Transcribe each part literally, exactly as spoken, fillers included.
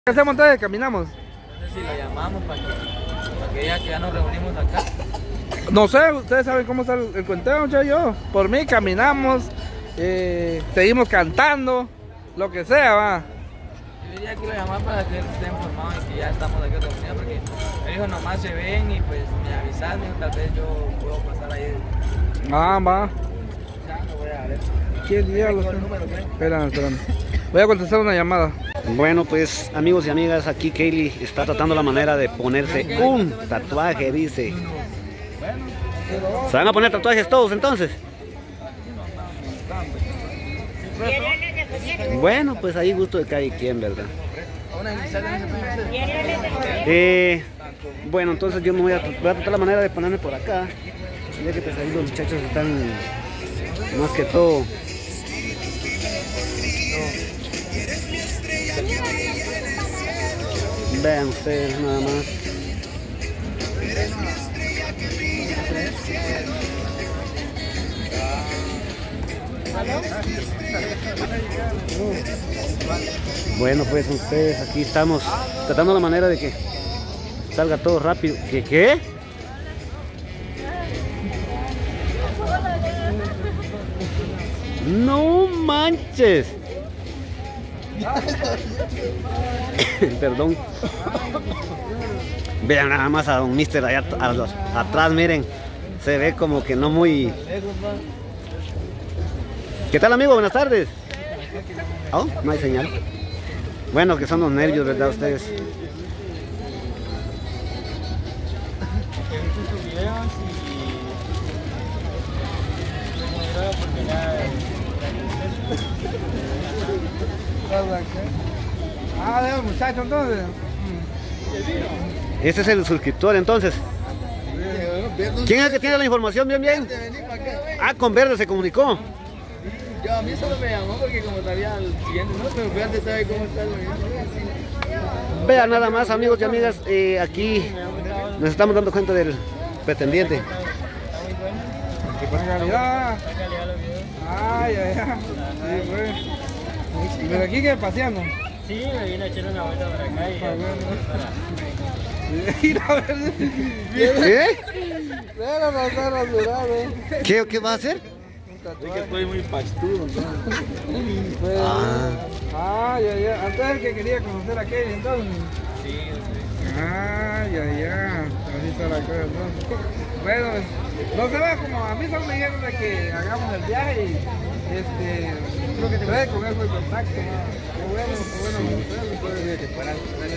¿Qué hacemos entonces? ¿Caminamos? No sé si lo llamamos para que, para que ya que ya nos reunimos acá. No sé, ustedes saben cómo está el, el cuenteo, ya yo. Por mí caminamos, eh, seguimos cantando, lo que sea, va. Yo diría que lo llamamos para que él esté informado y que ya estamos aquí reunidos, porque me dijo nomás se ven y pues me avisan, tal vez yo puedo pasar ahí. Ah, va. Ya, lo voy a ver. ¿Qué diablos? Espérame, espérame. Voy a contestar una llamada. Bueno, pues amigos y amigas, aquí Kaylee está tratando la manera de ponerse un tatuaje, dice. ¿Se van a poner tatuajes todos entonces? Bueno, pues ahí gusto de cada quien, ¿verdad? Eh, bueno, entonces yo me voy a, voy a tratar la manera de ponerme por acá. Ya que pues ahí los muchachos están más que todo. Vean ustedes nada más. Bueno, pues ustedes aquí estamos tratando la manera de que salga todo rápido. ¿Qué qué? No manches. Perdón. Vean nada más a don Mister allá a los, atrás, miren. Se ve como que no muy... ¿Qué tal, amigo? Buenas tardes. Oh, no hay señal. Bueno, que son los nervios, ¿verdad? Ustedes. Ah, de los muchachos entonces. Este es el suscriptor entonces. ¿Quién es el que tiene la información bien bien? Ah, con Verde se comunicó. Yo a mí solo me llamó porque como sabía el siguiente, no, pero Verde sabe cómo está el movimiento. Vean nada más, amigos y amigas, eh, aquí nos estamos dando cuenta del pretendiente. Que buena calidad. Ay, ay, ay. Sí, pues. Pero aquí que paseando. Sí, me vine a echar una vuelta por acá y ¿Qué? Pero no está rasurado. ¿Qué, ¿Qué va a hacer? Es que estoy muy pastudo, Pues, Ah. Ay, ay, ay. Antes el que quería conocer a Kevin, entonces. Sí, sí. Ay, ay, ay. Así está la cosa, entonces. Bueno, pues, no se ve como a mí solo me dijeron de que hagamos el viaje y este, creo que te puede con eso el contacto. Qué bueno, qué bueno. Ustedes que fueran.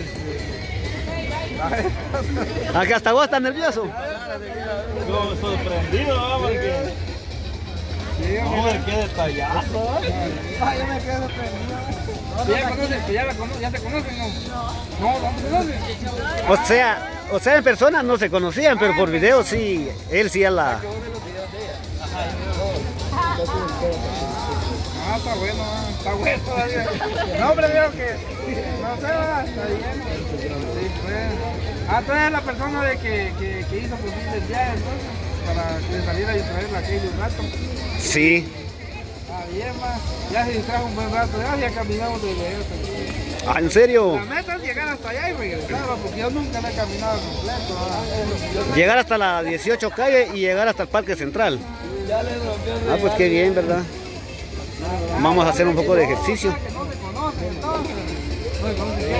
Acá hasta vos estás nervioso. yo sorprendido, ¿no? Porque Sí, hombre, qué detallazo. ay, yo me quedé sorprendido. Ya conocen, ya, la cono ya se conocen, ¿no? No, no se conocen. O sea, o sea, en persona no se conocían, pero por video sí, él sí a la... Ah, está bueno, está bueno todavía. No, pero creo que no sé, va, está bien. Sí, pues. Ah, tú eres la persona de que, que, que hizo posible el viaje, entonces, para que saliera y traerla aquí un rato. Sí. Está bien, va. Ya se distrajo un buen rato, ya, ya caminamos de regreso. Ah, ¿en serio? La meta es llegar hasta allá y regresar, va, porque yo nunca la he caminado completo. Va. Llegar hasta la dieciocho calle y llegar hasta el Parque Central. Ah, pues qué bien, ¿verdad? Vamos a hacer un poco de ejercicio. Que no se conoce, entonces. No se conoce.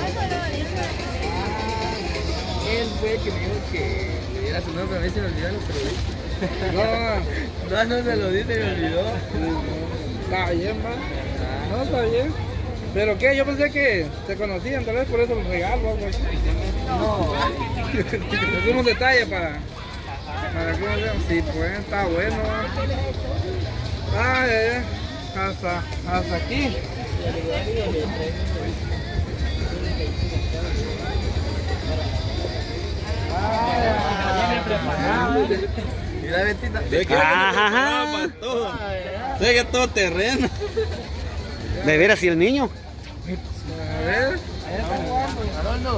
Él fue el que me dijo que le diera su nombre, a mí se me olvidaron, pero No, no, no se lo di, se me olvidó. está bien, va. No, está bien. ¿Pero qué? Yo pensé que se conocían, tal vez por eso los regalo o algo así. No. Es un detalle para... para que uno vea. Sí, pues, está bueno. Ay, ay, ay. Hasta, hasta aquí. Mira, Betita. Ajá. Sé que es todo terreno. ¿De veras y el niño? A ver. Aroldo.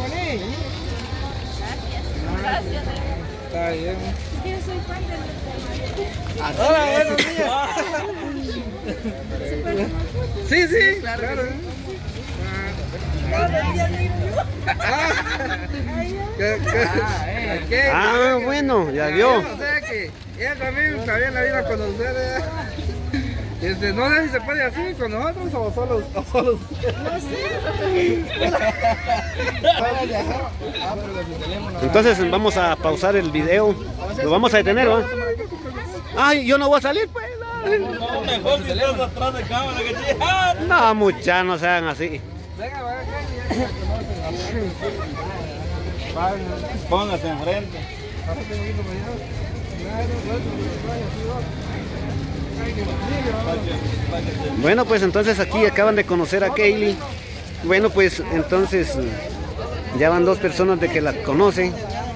Gracias. Está bien. Yo soy fan de los Hola, buenos días. Sí, sí, claro. claro. Ah, Ah, ¿qué- qué- qué? Ah, bueno, ya vio. O sea que ella también sabía la vida con ustedes. Este, no sé si se puede así con nosotros o solo, o solo ustedes. No sé. Entonces vamos a pausar el video. Lo vamos a detener, ¿va? Ay, yo no voy a salir, pues. No, mejor si estás atrás de cámara que te... No, muchachos, no sean así. Venga, va, ya conocen. Póngase enfrente. Bueno, pues entonces aquí acaban de conocer a Kaylee. Bueno, pues entonces ya van dos personas de que la conocen.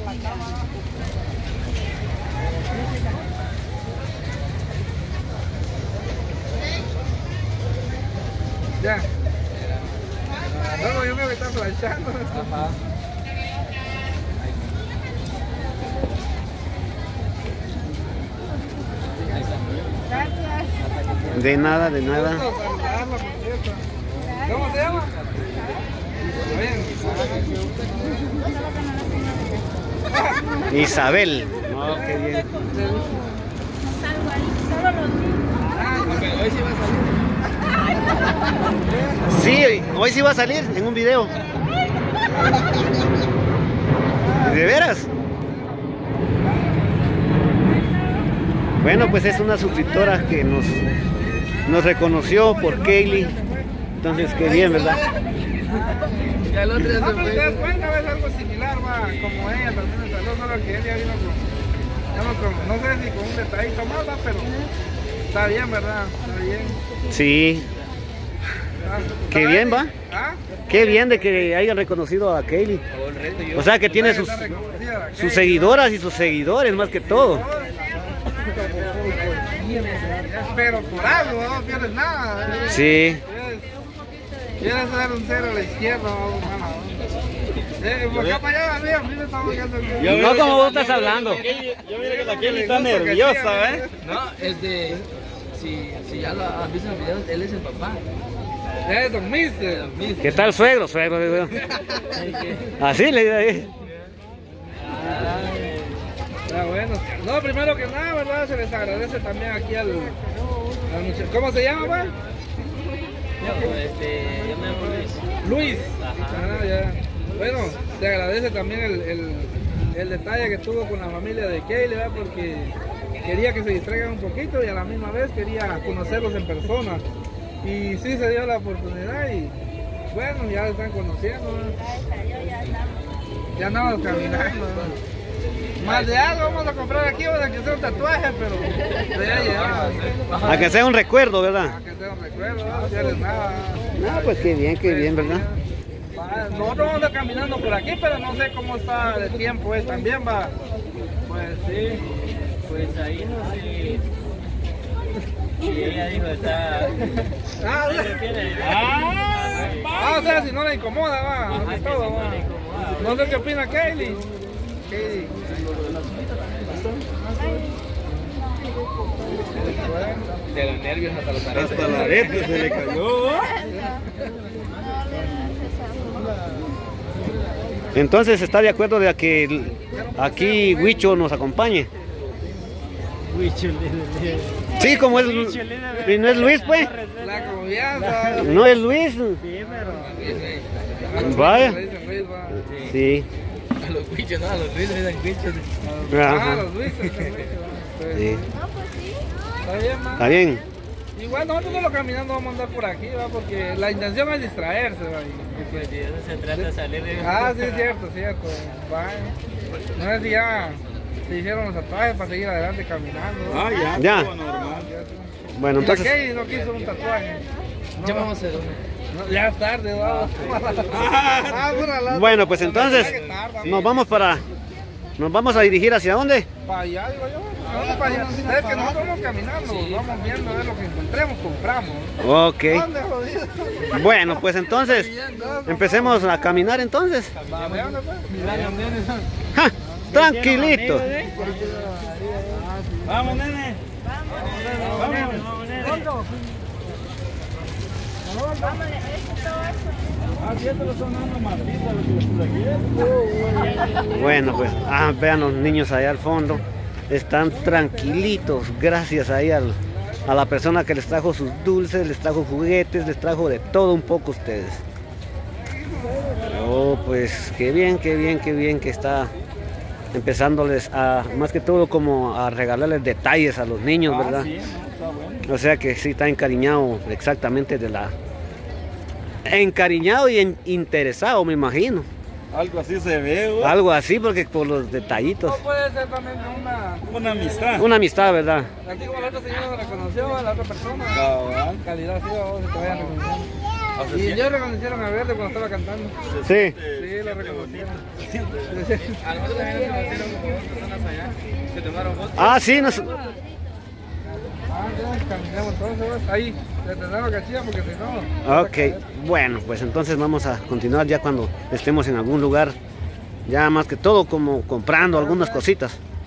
Ya. No, yo me voy a estar planchando. Ajá. Gracias. De nada, de nada. Gusto saludarla, por cierto. ¿Cómo se llama? Bien. Isabel. No, qué bien. Salgo ahí, solo los niños. Ah, ok, hoy sí va a salir. Sí, hoy sí va a salir en un video. ¿De veras? Bueno, pues es una suscriptora que nos, nos reconoció por Kaylee. Entonces, qué bien, ¿verdad? Ya el otro ya No, se pero te das fue. cuenta, es algo similar, va, como ella también me salió, solo que ella vino con, ya no, con- no sé si con un detallito más, va, pero está bien, ¿verdad? Está bien. Sí, Ah, qué está bien, va. ¿Ah? Qué bien de que hayan reconocido a Kaylee. O sea, que tiene sus, Está reconocida la sus Kaylee. seguidoras y sus seguidores, más que todo. Pero por algo, no pierdes nada. ¿eh? Sí. Quieres dar un cero a la izquierda o una mala onda. Eh, por acá para allá, a mí, a mí me está volviendo el Yo No miro como que- vos estás hablando. Yo miro que la Kelly está nerviosa, ¿eh? No, este. Si, si ya lo has visto en el video, él es el papá. Es Don Mister. ¿Qué tal suegro? Suegro, digo yo. Así le digo ahí. Está bueno. No, primero que nada, ¿verdad? Se les agradece también aquí al, al muchacho. ¿Cómo se llama, va? Yo, este, yo me llamo Luis. Luis. Ah, ya. Bueno, se agradece también el, el, el detalle que tuvo con la familia de Kaylee, ¿verdad? Porque quería que se distraigan un poquito y a la misma vez quería conocerlos en persona. Y sí se dio la oportunidad y bueno, ya lo están conociendo, ¿verdad? Ya andamos caminando, ¿verdad? Más de algo vamos a comprar aquí, vamos a que sea un tatuaje, pero de ya llevamos. A que sea un recuerdo, A ¿verdad? que sea un recuerdo, no hacerles nada. No, pues qué bien, qué bien, ¿verdad? Ah, nosotros vamos a andar caminando por aquí, pero no sé cómo está el tiempo es también, va. Pues sí. Pues ahí no sé. Y ella dijo, está. Ah, ah, o sea, si no le incomoda, va. No, es todo, va. No sé qué opina Kaylee. Kaylee. De los nervios hasta los aretes. Hasta la arete se le cayó. Entonces, ¿está de acuerdo de que el- aquí Huicho nos acompañe? Sí, como es, y no es Luis, pues. La confianza. No es Luis. Vaya. Le dicen Luis, va. Sí. A los bichos, no, a los bichos, le dan bichos. Ah, Ajá. los Luis. los Luis, pues. Sí. Está bien, ma. Está bien. Igual nosotros solo caminando vamos a andar por aquí, va, porque la intención es distraerse, va. y- Pues de eso se trata de salir de. Ah, sí, cierto, cierto. Vaya. No sé si ya se hicieron los tatuajes para seguir adelante caminando. Ah, ya. Ya. estuvo normal. Bueno, Y la entonces, Kay no quiso un tatuaje. No, Ya vamos a hacer uno. no, ya es tarde, va. Ah, pura lata. bueno, pues entonces Ya que tarda, nos vamos para, nos vamos a dirigir hacia dónde? Para allá, digo yo. Vamos para allá. Es que nosotros vamos caminando, vamos viendo a ver lo que encontremos, compramos. Ok. ¿Dónde, jodido? Bueno, pues entonces empecemos a caminar entonces. Va, ¿de dónde fue? Ja, tranquilito. Vamos, nene. Vamos, esto, eso. Ah, sí, estos son unos martitas los que les puse aquí. Bueno, pues, ah, vean los niños allá al fondo. Están tranquilitos, gracias ahí al, a la persona que les trajo sus dulces, les trajo juguetes, les trajo de todo un poco a ustedes. Oh, pues, qué bien, qué bien, qué bien que está empezándoles a, más que todo, como a regalarles detalles a los niños, ¿verdad? Ah, sí, no, está bueno. O sea que sí está encariñado exactamente de la... Encariñado y en- interesado, me imagino. Algo así se ve, güey. Algo así, porque por los detallitos. No puede ser también una... Una amistad. Una amistad, ¿verdad? Así como la otra señora reconoció a la otra persona. Cabal. Calidad, sí, vamos, que te vayan reconociendo. O sea, Y sí. ellos reconocieron a Verde cuando estaba cantando. Sí. Sí, lo reconocieron. A nosotros también nos conocieron como dos personas allá que tomaron fotos. Ah, sí, nos... Ah, ya, caminamos todos, ahí, le tendrán cachilla porque si no... Ok, bueno, pues entonces vamos a continuar ya cuando estemos en algún lugar. Ya más que todo como comprando algunas cositas.